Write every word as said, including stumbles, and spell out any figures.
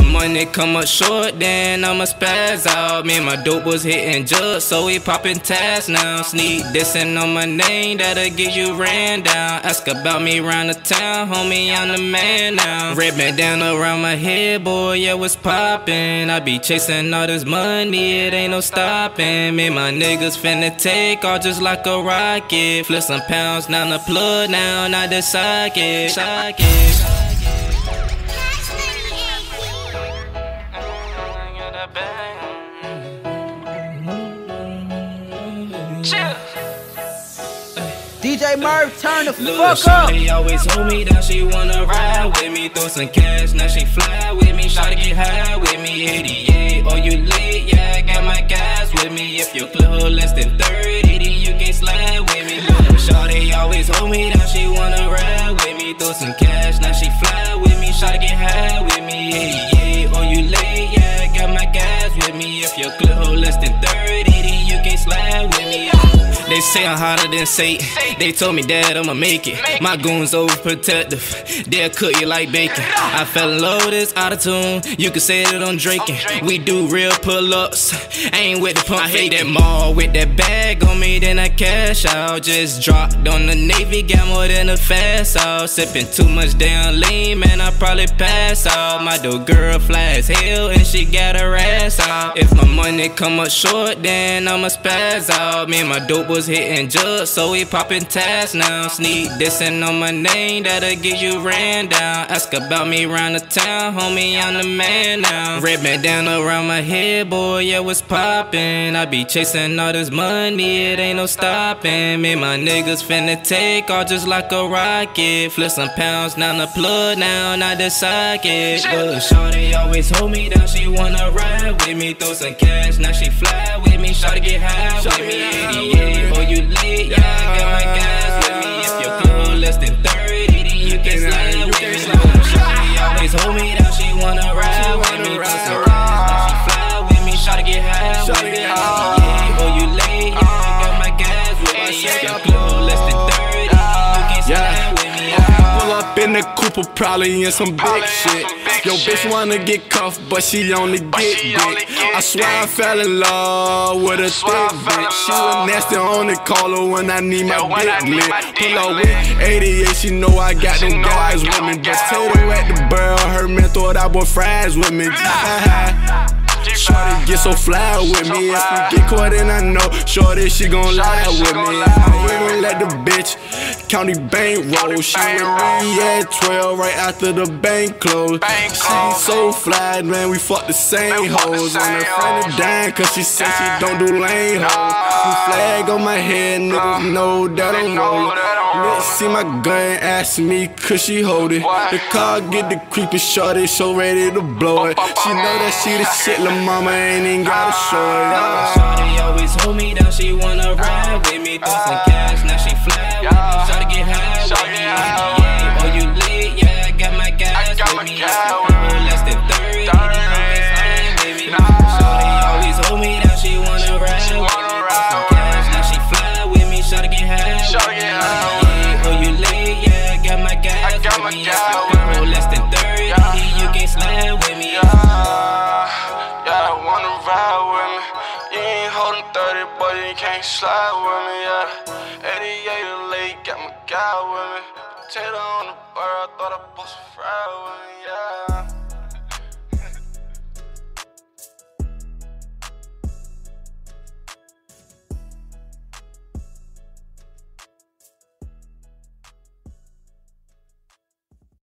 money come up short, then I'ma spaz out. Me and my dope was hitting jugs, so we poppin' tabs now. Sneak dissing on my name, that'll get you ran down. Ask about me round the town, homie, I'm the man now. Red bandana around my head, boy, yeah, what's poppin'? I be chasing all this money, it ain't no stopping. Me and my niggas finna take off just like a rocket. Flip some pounds, now the plug, now not the socket. Socket. D J Murph, turn the Look, fuck up. Shawty always hold me down, she wanna ride with me. Throw some cash, now she fly with me. Shawty get high with me. eighty-eight, oh you late, yeah, I got my guys with me. If your clip hold less than thirty, then you can't slide with me. Look, Shawty always hold me down, she wanna ride with me. Throw some cash, now she fly with me. Shawty get high with me. eighty-eight, oh you late, yeah, I got my guys with me. If your clip hold less than thirty, then you can't slide with me. They say I'm hotter than Satan. They told me that I'ma make it. My goons overprotective, they'll cook you like bacon. I fell in love with this auto-tune, you can say that I'm drinking. We do real pull-ups, I ain't with the pump. I hate that mall with that bag on me, then I cash out. Just dropped on the Navy, got more than a fast out. Sipping too much damn lean, man, I probably pass out. My dope girl fly as hell and she got her ass out. If my money come up short, then I'ma spaz out. Me and my dope was hitting jugs, so we poppin' tabs now. Sneak dissing on my name, that'll get you ran down. Ask about me round the town, homie, I'm the man now. Red bandana around my head, boy, yeah, what's poppin'? I be chasing all this money, it ain't no stopping. Me and my niggas finna take off just like a rocket. Flip some pounds, now the plug, now not the socket. But Shawty always hold me down, she wanna ride with me. Throw some cash, now she fly with me. Shawty get high with me. eighty-eight, oh you late, yeah, I got my guys with me. If your clip hold less than thirty, then you can slide with me. Shawty always hold me down, she wanna ride with me. Throw some cash, now she fly with me. Shawty get high with me. eighty-eight, oh you late, yeah, I got my guys with me. If your clip hold less than thirty, then you can slide with me. Pull up in the Cooper, probably in some big shit. Yo, bitch wanna get cuffed, but she only get dick. I swear I fell in love with a thick bitch. She was nasty on the caller when I need my dick lit. Pull up with eighty-eight, she know I got them guys with me. Potato at the barrel, her man thought I bought fries with me. Shorty get so fly with me. If you get caught in, I know Shorty, she gon' lie with me. I wouldn't let the bitch county bank roll. She with me at twelve right after the bank closed. She so fly, man, we fuck the same hoes. On her friend of dying, cause she said she don't do lane hoes. Some flag on my head, niggas know that I'm rolling. Bitch see my gun, ask me, could she hold it? The car get the creepy, Shorty so ready to blow it. She know that she the shit, lil' mama ain't even gotta show it. Shawty always hold me down, she wanna ride with me. Throw some cash, now she fly with me. Shawty get high with me. eighty-eight, oh you late, yeah, I got my guys with me. If your clip hold less than thirty, then you can slide with me. Shawty always hold me down, she wanna ride with me. Throw some cash, now she fly with me. Shawty get high with me. If your clip hold less than thirty, then you can't slide with me. Yeah, yeah, wanna ride with me. You ain't holding thirty, but you can't slide with me. Yeah, eighty-eight late, got my guy with me. Potato on the bar, I thought I bought some fries with me. Yeah.